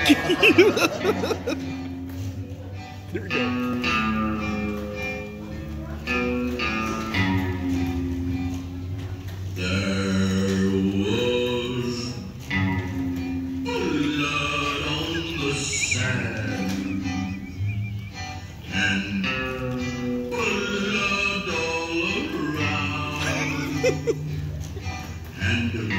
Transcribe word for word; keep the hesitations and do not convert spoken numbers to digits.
Here we go. There was blood on the sand and blood all around and